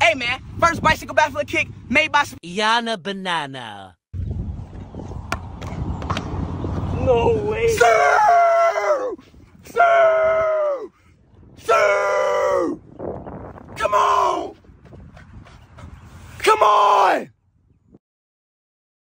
Hey, man, first bicycle backflip kick made by Yanna Banana. No way. Sue! Sue! Sue! Come on! Come on!